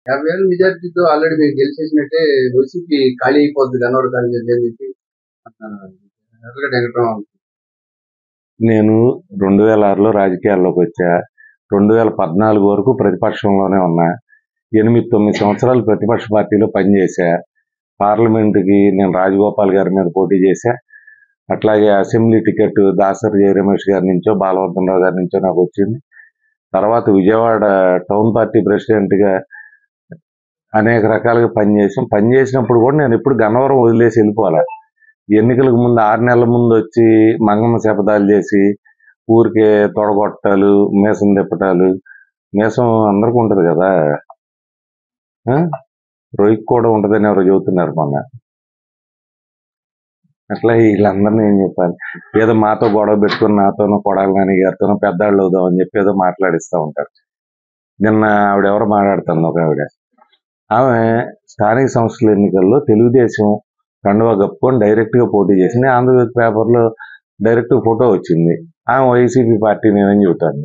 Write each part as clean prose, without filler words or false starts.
50,000 మెజారిటీతో ఆల్రెడీ మీరు గెలిచేసినట్టే వైసీపీ ఖాళీ అయిపోద్ది గన్నవరం కాన్స్టిట్యూన్సీ అని చెప్పి ఎర్రగడ్డ వెంకటరామరావు. నేను 2006లో రాజకీయాల్లోకి వచ్చా. 2014 వరకు ప్రతిపక్షంలోనే ఉన్నా. 8-9 సంవత్సరాలు ప్రతిపక్ష పార్టీలో పనిచేశా. పార్లమెంటుకి నేను రాజగోపాల్ గారి మీద పోటీ చేశా. అట్లాగే అసెంబ్లీ టికెట్ దాసరి జయరమేష్ గారి నుంచో బాలవర్ధనరావు గారి నుంచో నాకు వచ్చింది. తర్వాత విజయవాడ టౌన్ పార్టీ ప్రెసిడెంట్గా అనేక రకాలుగా పనిచేసినప్పుడు కూడా నేను ఎప్పుడు గన్నవరం వదిలేసి వెళ్ళిపోలే. ఎన్నికలకు ముందు 6 నెలల ముందు వచ్చి మంగమ్మ శపథాలు చేసి ఊరికే తొడగొట్టాలు, మీసం తిప్పటాలు. మీసం అందరికీ ఉంటుంది కదా, రొయ్యకు కూడా ఉంటుందని ఎవరు చెబుతున్నారు మొన్న. అట్లా వీళ్ళందరినీ ఏం చెప్పాలి, ఏదో మాతో గొడవ పెట్టుకుని నాతోనూ కొడాలి నాని గారితోనూ పెద్దాళ్ళు అవుదాం అని చెప్పి ఏదో మాట్లాడిస్తూ ఉంటారు. నిన్న ఆవిడెవరో మాట్లాడుతుంది, ఒక ఆమె స్థానిక సంస్థల ఎన్నికల్లో తెలుగుదేశం కండువా కప్పుకొని డైరెక్ట్గా పోటీ చేసింది. ఆంధ్రజ్యోతి పేపర్లో డైరెక్ట్ ఫోటో వచ్చింది. ఆమె వైసీపీ పార్టీ నేనని చెబుతాను.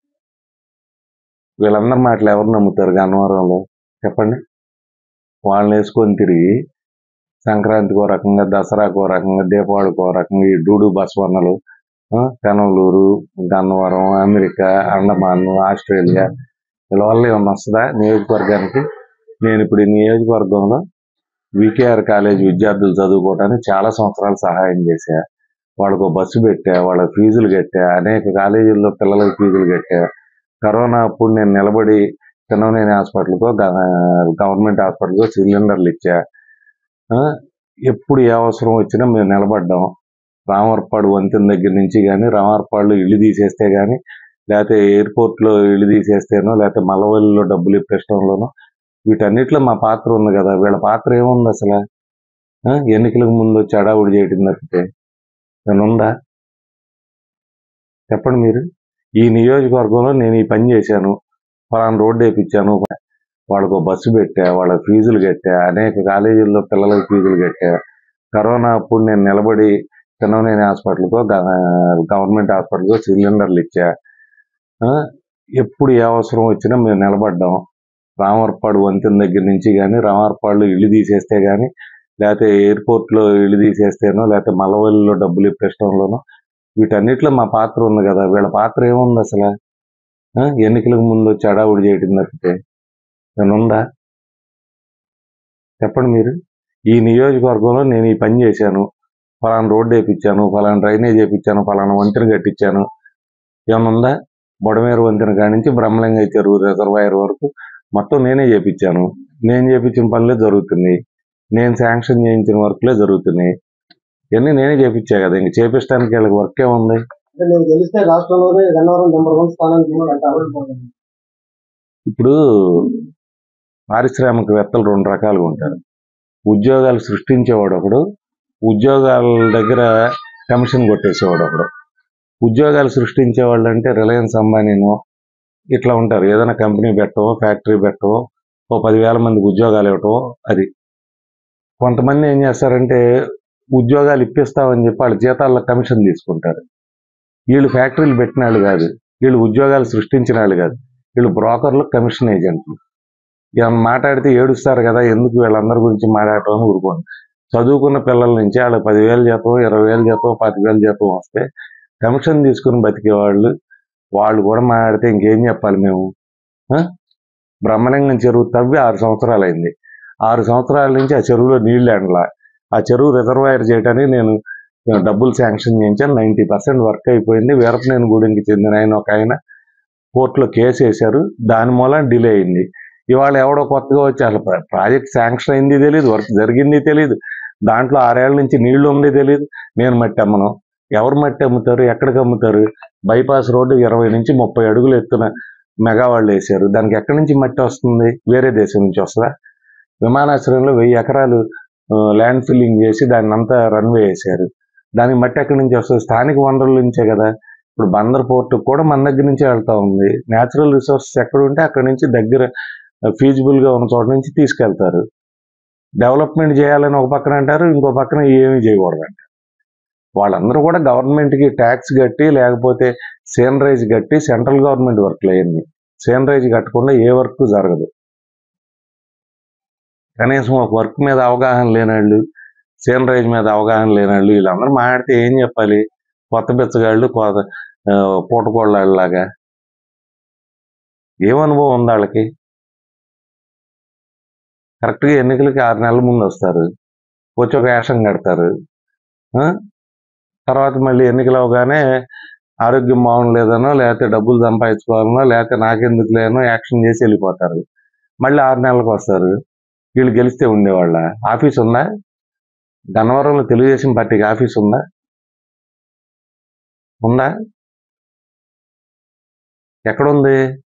వీళ్ళందరి మాటలు ఎవరు నమ్ముతారు గన్నవరంలో చెప్పండి? వాళ్ళని వేసుకొని తిరిగి సంక్రాంతికో రకంగా, దసరాకో రకంగా, దీపావళికో రకంగా ఈ డూడు బసవన్నలు, పెనమలూరు, గన్నవరం, అమెరికా, అండమాన్, ఆస్ట్రేలియా వీళ్ళ వల్ల ఏమన్నా వస్తుందా నియోజకవర్గానికి? నేను ఇప్పుడు ఈ నియోజకవర్గంలో వికేఆర్ కాలేజ్ విద్యార్థులు చదువుకోవడానికి చాలా సంవత్సరాలు సహాయం చేశా. వాళ్ళకు బస్సు పెట్టా, వాళ్ళ ఫీజులు కట్టా, అనేక కాలేజీల్లో పిల్లలకి ఫీజులు కట్టా. కరోనా అప్పుడు నేను నిలబడి చిన్ననేని హాస్పిటల్కో గవర్నమెంట్ హాస్పిటల్కో సిలిండర్లు ఇచ్చా. ఎప్పుడు ఏ అవసరం వచ్చినా మేము నిలబడ్డాం. రామవరపాడు వంతెన దగ్గర నుంచి కానీ, రామవరపాడులో ఇల్లు తీసేస్తే కానీ, లేకపోతే ఎయిర్పోర్ట్లో ఇల్లు తీసేస్తేనో, లేకపోతే మల్లవల్లిలో డబ్బులు ఇప్పించడంలోనో వీటన్నిటిలో మా పాత్ర ఉంది కదా. వీళ్ళ పాత్ర ఏముంది అసలు? ఎన్నికలకు ముందు వచ్చి అడావుడి చేయడం తప్పితే నేను ఉందా చెప్పండి మీరు? ఈ నియోజకవర్గంలో నేను ఈ పని చేశాను, ఫలానా రోడ్డు వేయించాను, వాళ్ళకు బస్సు పెట్టా, వాళ్ళ ఫీజులు కట్టా, అనేక కాలేజీల్లో పిల్లలకి ఫీజులు కట్టా. కరోనా అప్పుడు నేను నిలబడి చిన్ననేని హాస్పిటల్కో గవర్నమెంట్ హాస్పిటల్కో సిలిండర్లు ఇచ్చా. ఎప్పుడు ఏ అవసరం వచ్చినా మేము నిలబడ్డాం. రామవరపాడు వంతెన దగ్గర నుంచి కానీ, రామవరపాడులో ఇల్లు తీసేస్తే కానీ, లేకపోతే ఎయిర్పోర్ట్లో ఇల్లు తీసేస్తేనో, లేకపోతే మల్లవల్లిలో డబ్బులు ఇప్పించడంలోనో వీటన్నిటిలో మా పాత్ర ఉంది కదా. వీళ్ళ పాత్ర ఏముంది అసలు? ఎన్నికలకు ముందు వచ్చి అడావుడి చేయడం తప్పితే నేను ఉందా చెప్పండి మీరు? ఈ నియోజకవర్గంలో నేను ఈ పని చేశాను, ఫలానా రోడ్డు వేయించాను, ఫలానా డ్రైనేజ్ వేయించాను, ఫలానా వంతెన కట్టించాను, ఏమన్నా ఉందా? బొడమేరు వంతెన కాడి నుంచి బ్రహ్మలింగ చెరువు రిజర్వాయర్ వరకు మొత్తం నేనే చేపించాను. నేను చేపించిన పనులే జరుగుతున్నాయి, నేను శాంక్షన్ చేయించిన వర్క్లే జరుగుతున్నాయి. ఇవన్నీ నేనే చేపించా కదా. ఇంక చేపించడానికి వీళ్ళకి వర్క్ ఏముంది? ఇప్పుడు పారిశ్రామికవేత్తలు 2 రకాలుగా ఉంటారు. ఉద్యోగాలు సృష్టించేవాడు ఒకడు, ఉద్యోగాల దగ్గర కమిషన్ కొట్టేసేవాడు ఒకడు. ఉద్యోగాలు సృష్టించే వాళ్ళు అంటే రిలయన్స్ అంబానీనో ఇట్లా ఉంటారు. ఏదైనా కంపెనీ పెట్టవో, ఫ్యాక్టరీ పెట్టవో, 10,000 మందికి ఉద్యోగాలు ఇవ్వటం. అది కొంతమంది ఏం చేస్తారంటే ఉద్యోగాలు ఇప్పిస్తామని చెప్పి వాళ్ళ జీతాల్లో కమిషన్ తీసుకుంటారు. వీళ్ళు ఫ్యాక్టరీలు పెట్టిన వాళ్ళు కాదు, వీళ్ళు ఉద్యోగాలు సృష్టించిన వాళ్ళు కాదు, వీళ్ళు బ్రోకర్లు, కమిషన్ ఏజెంట్లు. ఏమన్నా మాట్లాడితే ఏడుస్తారు కదా, ఎందుకు వీళ్ళందరి గురించి మాట్లాడటం అని ఊరుకోండి. చదువుకున్న పిల్లల నుంచి వాళ్ళకి 10,000 జీతం, 20,000 జీతం, 25,000 జీతం వస్తే కమిషన్ తీసుకుని బతికేవాళ్ళు వాళ్ళు కూడా మాట్లాడితే ఇంకేం చెప్పాలి మేము? బ్రహ్మలింగం చెరువు తవ్వి 6 సంవత్సరాలు అయింది. 6 సంవత్సరాల నుంచి ఆ చెరువులో నీళ్లు ఎండలా. ఆ చెరువు రిజర్వాయర్ చేయడానికి నేను డబ్బులు శాంక్షన్ చేయించాను. 90% వర్క్ అయిపోయింది. వీరపనేని గూడెంకి చెందిన ఒక ఆయన కోర్టులో కేసు వేశారు, దాని మూలం డిలే అయింది. ఇవాళ ఎవడో కొత్తగా వచ్చి అసలు ప్రాజెక్ట్ శాంక్షన్ అయింది తెలియదు, వర్క్ జరిగింది తెలియదు, దాంట్లో 6 ఏళ్ల నుంచి నీళ్లు ఉంది తెలియదు. నేను మట్టి అమ్మను. ఎవరు మట్టి అమ్ముతారు? ఎక్కడికి అమ్ముతారు? బైపాస్ రోడ్డు 20 నుంచి 30 అడుగులు ఎత్తున మెగా వాళ్ళు వేశారు. దానికి ఎక్కడి నుంచి మట్టి వస్తుంది? వేరే దేశం నుంచి వస్తుందా? విమానాశ్రయంలో 1000 ఎకరాలు ల్యాండ్ ఫిల్లింగ్ చేసి దాన్ని అంతా రన్వే వేశారు. దానికి మట్టి ఎక్కడి నుంచి వస్తుంది? స్థానిక వనరుల నుంచే కదా. ఇప్పుడు బందర్ పోర్టు కూడా మన దగ్గర నుంచే వెళ్తా ఉంది. న్యాచురల్ రిసోర్సెస్ ఎక్కడ ఉంటే అక్కడి నుంచి దగ్గర ఫీజిబుల్గా ఉన్న చోట నుంచి తీసుకెళ్తారు. డెవలప్మెంట్ చేయాలని ఒక పక్కన అంటారు, ఇంకో పక్కన ఏమీ చేయకూడదు అంటారు. వాళ్ళందరూ కూడా గవర్నమెంట్కి ట్యాక్స్ కట్టి, లేకపోతే సేనరైజ్ కట్టి సెంట్రల్ గవర్నమెంట్ వర్క్లు అయ్యింది. సేనరైజ్ కట్టకుండా ఏ వర్క్ జరగదు. కనీసం ఒక వర్క్ మీద అవగాహన లేనాళ్ళు, సీనరైజ్ మీద అవగాహన లేనాళ్ళు వీళ్ళందరూ మాట్లాడితే ఏం చెప్పాలి? కొత్త బిచ్చగాళ్ళు, పూటకోళ్ళలాగా. ఏం అనుభవం ఉంది వాళ్ళకి? కరెక్ట్గా ఎన్నికలకి 6 నెలల ముందు వస్తారు, వచ్చి ఒక వేషం కడతారు. తర్వాత మళ్ళీ ఎన్నికలు అవగానే ఆరోగ్యం బాగుండలేదనో, లేకపోతే డబ్బులు సంపాదించుకోవాలనో, లేకపోతే నాకెందుకు లేనో యాక్షన్ చేసి వెళ్ళిపోతారు. మళ్ళీ 6 నెలలకు వస్తారు. వీళ్ళు గెలిస్తే ఉండేవాళ్ళ? ఆఫీస్ ఉందా? గన్నవరంలో తెలుగుదేశం పార్టీకి ఆఫీస్ ఉందా? ఎక్కడుంది?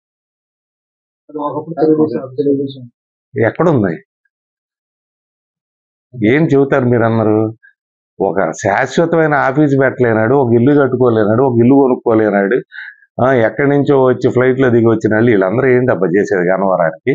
ఎక్కడుంది? ఏం చెబుతారు మీరన్నారు? ఒక శాశ్వతమైన ఆఫీస్ పెట్టలేనాడు, ఒక ఇల్లు కట్టుకోలేనాడు, ఒక ఇల్లు కొనుక్కోలేనాడు, ఎక్కడి నుంచో వచ్చి ఫ్లైట్లో దిగి వచ్చిన వాళ్ళు వీళ్ళందరూ ఏంటబ్బా చేసేది గన్నవరానికి?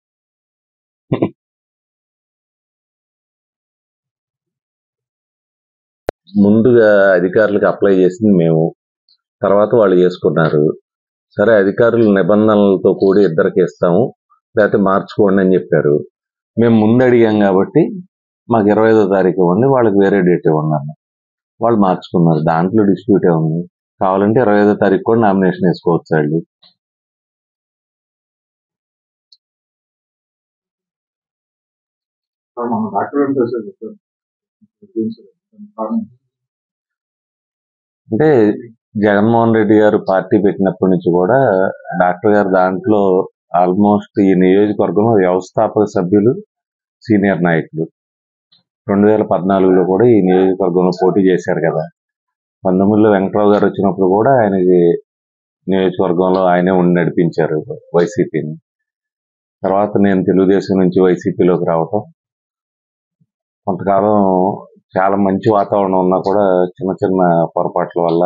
ముందుగా అధికారులకు అప్లై చేసింది మేము, తర్వాత వాళ్ళు చేసుకున్నారు. సరే, అధికారులు నిబంధనలతో కూడి ఇద్దరికి ఇస్తాము, లేకపోతే మార్చుకోండి అని చెప్పారు. మేము ముందు అడిగాం కాబట్టి మాకు 25వ తారీఖు ఇవ్వండి, వాళ్ళకి వేరే డేట్ ఇవ్వండి. వాళ్ళు మార్చుకున్నారు. దాంట్లో డిస్ప్యూటే ఉంది. కావాలంటే 25వ తారీఖు కూడా నామినేషన్ వేసుకోవచ్చు వాళ్ళు. అంటే జగన్మోహన్ రెడ్డి గారు పార్టీ పెట్టినప్పటి నుంచి కూడా డాక్టర్ గారు దాంట్లో ఆల్మోస్ట్ ఈ నియోజకవర్గంలో వ్యవస్థాపక సభ్యులు, సీనియర్ నాయకులు. 2014లో కూడా ఈ నియోజకవర్గంలో పోటీ చేశారు కదా. 19లో వెంకట్రావు గారు వచ్చినప్పుడు కూడా ఆయనకి నియోజకవర్గంలో ఆయనే ఉండి నడిపించారు వైసీపీని. తర్వాత నేను తెలుగుదేశం నుంచి వైసీపీలోకి రావటం, కొంతకాలం చాలా మంచి వాతావరణం ఉన్నా కూడా చిన్న చిన్న పొరపాట్ల వల్ల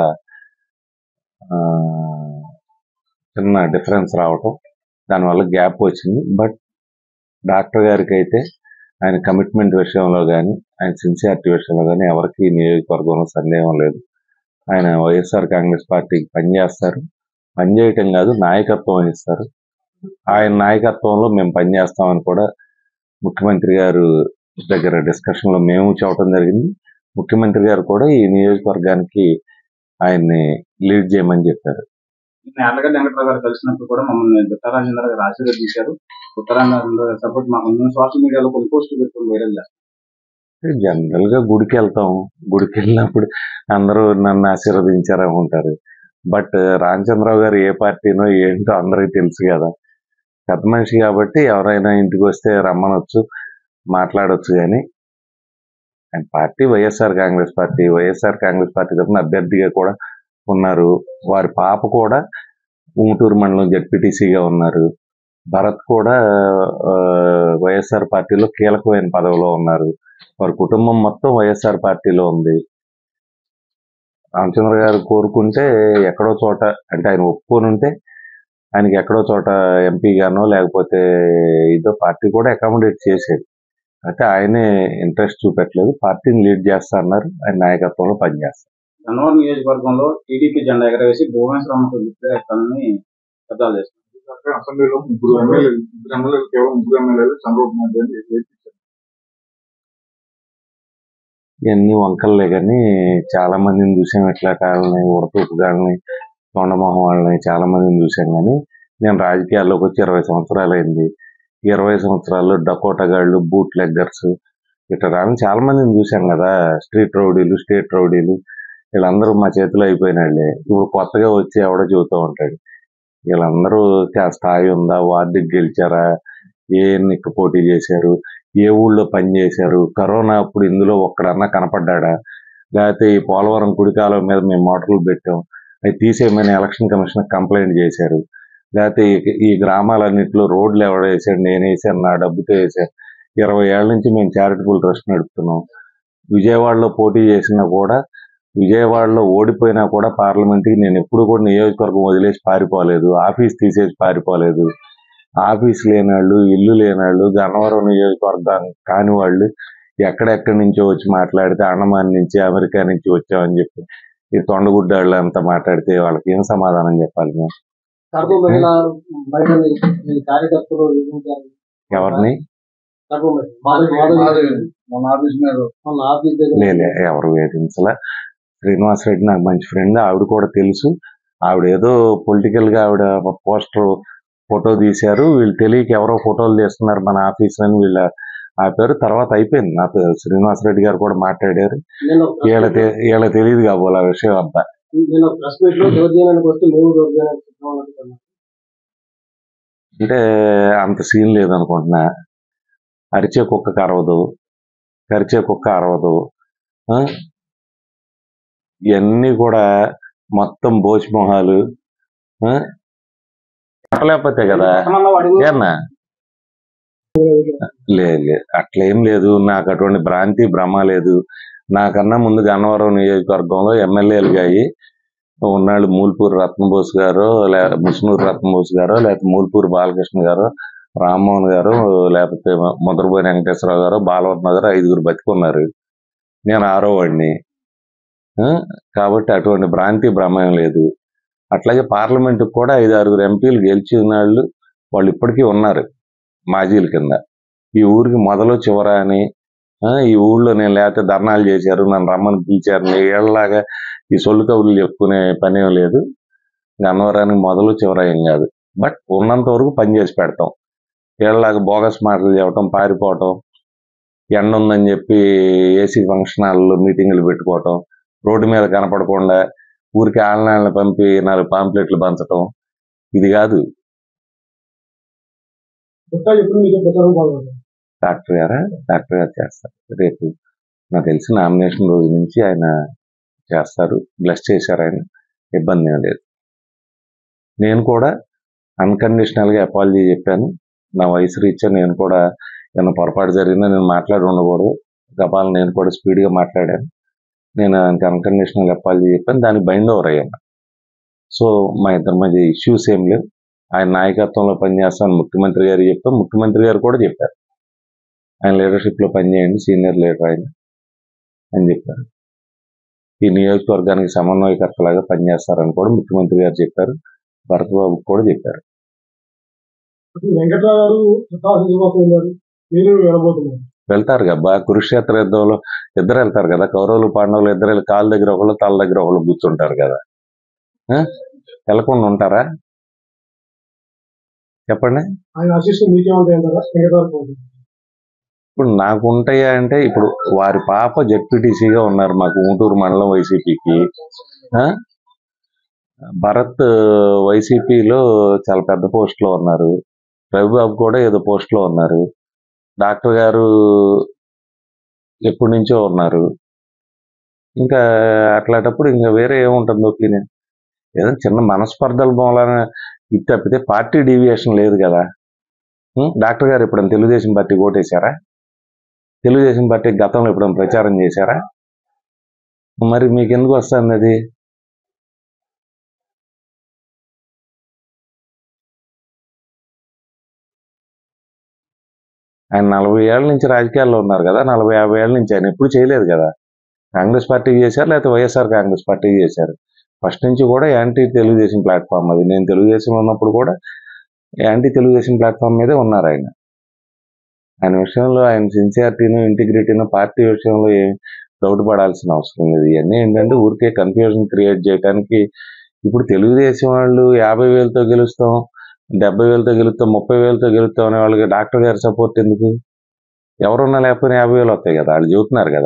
చిన్న డిఫరెన్స్ రావటం, దానివల్ల గ్యాప్ వచ్చింది. బట్ డాక్టర్ గారికి అయితే ఆయన కమిట్మెంట్ విషయంలో కానీ, ఆయన సిన్సియారిటీ విషయంలో కానీ ఎవరికి నియోజకవర్గంలో సందేహం లేదు. ఆయన వైఎస్ఆర్ కాంగ్రెస్ పార్టీకి పనిచేస్తారు, పనిచేయటం కాదు నాయకత్వం వహిస్తారు. ఆయన నాయకత్వంలో మేము పనిచేస్తామని కూడా ముఖ్యమంత్రి గారు దగ్గర డిస్కషన్లో మేము చెప్పడం జరిగింది. ముఖ్యమంత్రి గారు కూడా ఈ నియోజకవర్గానికి ఆయన్ని లీడ్ చేయమని చెప్పారు. యార్లగడ్డ వెంకట్రావు గారు కలిసినప్పుడు కూడా మమ్మల్ని దుట్టారాజేంద్ర గారు ఆశీర్వదించారు. దుట్టారాజేంద్ర గారు సపోర్ట్ మాకు సోషల్ మీడియాలో కొన్ని పోస్టులు పెట్టుకుని వైరల్ చేస్తారు. జనరల్ గా గుడికి వెళ్తాం, గుడికి వెళ్ళినప్పుడు అందరూ నన్ను ఆశీర్వదించారని ఉంటారు. బట్ రామచంద్రరావు గారు ఏ పార్టీనో ఏంటో అందరికీ తెలుసు కదా. పెద్ద మనిషి కాబట్టి ఎవరైనా ఇంటికి వస్తే రమ్మనొచ్చు, మాట్లాడొచ్చు. కానీ ఆయన party YSR Congress party. YSR Congress party తరఫున అభ్యర్థిగా కూడా ఉన్నారు. వారి పాప కూడా ఉంగుటూరు మండలం జడ్పీటీసీగా ఉన్నారు. భరత్ కూడా వైఎస్ఆర్ పార్టీలో కీలకమైన పదవిలో ఉన్నారు. వారి కుటుంబం మొత్తం వైఎస్ఆర్ పార్టీలో ఉంది. రామచంద్ర గారు కోరుకుంటే ఎక్కడో చోట, అంటే ఆయన ఒప్పుకొని ఉంటే ఆయనకి ఎక్కడో చోట ఎంపీగానో లేకపోతే ఇదో పార్టీ కూడా అకామిడేట్ చేసేది. అయితే ఆయనే ఇంట్రెస్ట్ చూపెట్టలేదు, పార్టీని లీడ్ చేస్తా అన్నారు, ఆయన నాయకత్వంలో పనిచేస్తారు. గన్నవరం నియోజకవర్గంలో టీడీపీ జెండా ఎగరవేసి భువనేశ్వరంకు విగ్రహాన్ని శబ్దాలు చేస్తారు. అసెంబ్లీలో 3 ఎమ్మెల్యేలు కేవలం 3 ఎమ్మెల్యేలు చంద్రబాబు నాయుడు ఇవన్నీ వంకల్లే. కానీ చాలా మందిని చూసాం, ఎట్లాకాలని, ఉడతూపు గాళ్ళని, తొండమొహం వాళ్ళని చాలా మందిని చూసాం. కానీ నేను రాజకీయాల్లోకి వచ్చి 20 సంవత్సరాలు అయింది. 20 సంవత్సరాల్లో డకోటా గాళ్ళు, బూట్ లెగ్గర్స్ ఇట్లా రాని చాలా మందిని చూసాం కదా. స్ట్రీట్ రౌడీలు, స్టేట్ రౌడీలు వీళ్ళందరూ మా చేతిలో అయిపోయినాళ్లే. ఇప్పుడు కొత్తగా వచ్చి ఎవడో చెబుతూ ఉంటాడు. వీళ్ళందరూ స్థాయి ఉందా, వార్డుకి గెలిచారా, ఏ ఎన్నిక పోటీ చేశారు, ఏ ఊళ్ళో పని చేశారు, కరోనా అప్పుడు ఇందులో ఒక్కడన్నా కనపడ్డా, లేకపోతే ఈ పోలవరం కుడికాలం మీద మేము మోటార్లు పెట్టాం, అవి తీసేయమని ఎలక్షన్ కమిషన్ కంప్లైంట్ చేశారు, లేకపోతే ఈ గ్రామాలన్నింటిలో రోడ్లు ఎవడో వేసాడు, నేను వేసాను, నా డబ్బుతో వేసాను. 20 ఏళ్ల నుంచి మేము చారిటబుల్ ట్రస్ట్ నడుపుతున్నాం. విజయవాడలో పోటీ చేసినా కూడా, విజయవాడలో ఓడిపోయినా కూడా పార్లమెంట్కి నేను ఎప్పుడు కూడా నియోజకవర్గం వదిలేసి పారిపోలేదు, ఆఫీస్ తీసేసి పారిపోలేదు. ఆఫీస్ లేనాళ్ళు, ఇల్లు లేనాళ్ళు, గన్నవరం నియోజకవర్గం కాని వాళ్ళు ఎక్కడెక్కడి నుంచో వచ్చి మాట్లాడితే, అండమాన్ నుంచి, అమెరికా నుంచి వచ్చామని చెప్పి ఈ తొండగుడ్డాళ్ళు అంతా మాట్లాడితే వాళ్ళకి ఏం సమాధానం చెప్పాలి మేము? ఎవరిని లేలే ఎవరు వేధించలే. శ్రీనివాసరెడ్డి నాకు మంచి ఫ్రెండ్, ఆవిడ కూడా తెలుసు. ఆవిడ ఏదో పొలిటికల్ గా ఆవిడ పోస్టర్ ఫోటో తీశారు, వీళ్ళు తెలియక ఎవరో ఫోటోలు తీస్తున్నారు మన ఆఫీస్ అని వీళ్ళ ఆపారు. తర్వాత అయిపోయింది. నాకు శ్రీనివాసరెడ్డి గారు కూడా మాట్లాడారు. వీళ్ళ తెలియదు కాబోలు ఆ విషయం అంతా. అంటే అంత సీన్ లేదనుకుంటున్నా. అరిచే కుక్క అరవదు, కరిచే కుక్క అరవదు. ఇవన్నీ కూడా మొత్తం బోచిమొహాలు. చెప్పలేకపోతే కదా ఏమన్నా. లేదు అట్లేం లేదు, నాకు అటువంటి భ్రాంతి భ్రమ లేదు. నాకన్నా ముందు గన్నవరం నియోజకవర్గంలో ఎమ్మెల్యేలుగా అయ్యి ఉన్నాళ్ళు మూల్పూరి రత్నబోస్ గారు, ముస్నూరు రత్నబోస్ గారు, లేకపోతే మూల్పూరి బాలకృష్ణ గారు, రామ్మోహన్ గారు, లేకపోతే ముద్రబోయిన వెంకటేశ్వరరావు గారు, బాలవర్మ గారు 5 బతికున్నారు. నేను 6వ వాడిని. కాబట్టి అటువంటి భ్రాంతి భ్రమం లేదు. అట్లాగే పార్లమెంటుకు కూడా 5-6 ఎంపీలు గెలిచిన వాళ్ళు ఇప్పటికీ ఉన్నారు మాజీల కింద. ఈ ఊరికి మొదలు చివర అని, ఈ ఊళ్ళో నేను లేకపోతే ధర్నాలు చేశారు, నన్ను రమ్మని పిలిచారు, ఏళ్ళలాగా ఈ సొల్లు కబుర్లు చెప్పుకునే పనేం లేదు. గన్నవరానికి మొదలు చివర ఏం కాదు. బట్ ఉన్నంత వరకు పనిచేసి పెడతాం. ఏళ్ళలాగా బోగస్ మాటలు చెప్పడం, పారిపోవటం, ఎండ ఉందని చెప్పి ఏసీ ఫంక్షన్ హాల్లో మీటింగులు పెట్టుకోవటం, రోడ్డు మీద కనపడకుండా ఊరికి ఆళ్ళని పంపి 4 పాంప్లెట్లు పంచటం, ఇది కాదు. డాక్టర్ గారు చేస్తారు. రేపు నాకు తెలిసి నామినేషన్ రోజు నుంచి ఆయన చేస్తారు. బ్లెస్ చేశారు ఆయన, ఇబ్బంది ఏం లేదు. నేను కూడా అన్కండిషనల్గా అపాలజీ చెప్పాను. నా వయసు రీత్యా నేను కూడా ఏమైనా పొరపాటు జరిగిందా నేను మాట్లాడి ఉండకూడదు. గబాలు నేను కూడా స్పీడ్గా మాట్లాడాను. నేను ఆయనకి అన్కండిషనల్ అపాలజీ చెప్పాను, దానికి బైండ్ ఓవర్ అయ్యాను. సో మా ఇద్దరి మధ్య ఇష్యూస్ ఏం లేవు. ఆయన నాయకత్వంలో పనిచేస్తాను ముఖ్యమంత్రి గారు చెప్పారు, ముఖ్యమంత్రి గారు కూడా చెప్పారు ఆయన లీడర్షిప్లో పనిచేయండి, సీనియర్ లీడర్ ఆయన అని చెప్పారు. ఈ నియోజకవర్గానికి సమన్వయకర్తలాగా పనిచేస్తారని కూడా ముఖ్యమంత్రి గారు చెప్పారు, భరత్ బాబు కూడా చెప్పారు. వెళ్తారు కదా కురుక్షేత్ర యుద్ధంలో ఇద్దరు వెళ్తారు కదా, కౌరవులు పాండవులు ఇద్దరు కాళ్ళ దగ్గర ఒకళ్ళు తల దగ్గర ఒకళ్ళు కూర్చుంటారు కదా. వెళ్ళకుండా ఉంటారా చెప్పండి. ఇప్పుడు నాకు ఉంటాయా అంటే, ఇప్పుడు వారి పాప జెడ్పీటీసీగా ఉన్నారు మాకు ఊటూరు మండలం వైసీపీకి. భరత్ వైసీపీలో చాలా పెద్ద పోస్ట్లో ఉన్నారు, రవిబాబు కూడా ఏదో పోస్ట్లో ఉన్నారు, డాక్టర్ గారు ఎప్పటి నుంచో ఉన్నారు. ఇంకా అట్లాంటప్పుడు ఇంకా వేరే ఏముంటుంది ఒపీనియన్. ఏదో చిన్న మనస్పర్ధల మూలన ఇది తప్పితే పార్టీ డీవియేషన్ లేదు కదా. డాక్టర్ గారు ఎప్పుడైనా తెలుగుదేశం పార్టీ ఓటేశారా? తెలుగుదేశం పార్టీ గతంలో ఎప్పుడైనా ప్రచారం చేశారా? మరి మీకు ఎందుకు వస్తుంది అది? ఆయన 40 ఏళ్ళ నుంచి రాజకీయాల్లో ఉన్నారు కదా, 40-50 ఏళ్ళ నుంచి ఆయన ఎప్పుడు చేయలేదు కదా. కాంగ్రెస్ పార్టీకి చేశారు, లేకపోతే వైఎస్ఆర్ కాంగ్రెస్ పార్టీకి చేశారు. ఫస్ట్ నుంచి కూడా యాంటీ తెలుగుదేశం ప్లాట్ఫామ్ అది. నేను తెలుగుదేశం ఉన్నప్పుడు కూడా యాంటీ తెలుగుదేశం ప్లాట్ఫామ్ మీదే ఉన్నారు ఆయన. ఆయన విషయంలో ఆయన సిన్సియారిటీను ఇంటిగ్రిటీను పార్టీ విషయంలో డౌట్ పడాల్సిన అవసరం లేదు. ఇవన్నీ ఏంటంటే ఊరికే కన్ఫ్యూజన్ క్రియేట్ చేయడానికి. ఇప్పుడు తెలుగుదేశం వాళ్ళు 50,000తో గెలుస్తాం, 70,000తో గెలుస్తాం, 30,000తో గెలుస్తాం అనే వాళ్ళకి డాక్టర్ గారి సపోర్ట్ ఎందుకు? ఎవరున్నా లేకపోయినా 50,000 వస్తాయి కదా, వాళ్ళు చెబుతున్నారు కదా.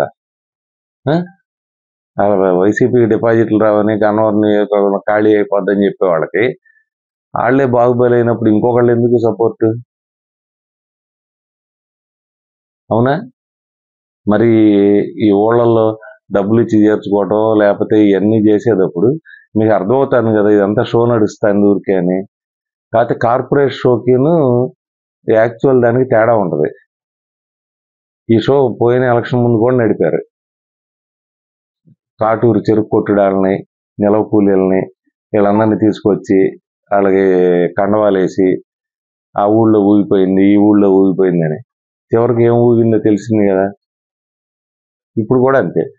వైసీపీకి డిపాజిట్లు రావని, గన్నవరం ఖాళీ అయిపోద్దని చెప్పే వాళ్ళకి వాళ్లే బాగుబలి అయినప్పుడు ఇంకొకళ్ళు ఎందుకు సపోర్ట్? అవునా? మరి ఈ ఊళ్ళల్లో డబ్బులు ఇచ్చి చేర్చుకోవటం లేకపోతే ఇవన్నీ చేసేటప్పుడు మీకు అర్థమవుతాను కదా, ఇదంతా షో నడుస్తాను ఊరికే అని. కాకపోతే కార్పొరేట్ షోకిను యాక్చువల్ దానికి తేడా ఉంటుంది. ఈ షో పోయిన ఎలక్షన్ ముందు కూడా నడిపారు. కాటూరు చెరుకు కొట్టుడాలని, నిలవ కూలీలని వీళ్ళందరినీ తీసుకొచ్చి వాళ్ళకి కండవాలు వేసి ఆ ఊళ్ళో ఊగిపోయింది, ఈ ఊళ్ళో ఊగిపోయిందని. చివరికి ఏం ఊగిందో తెలిసింది కదా. ఇప్పుడు కూడా అంతే.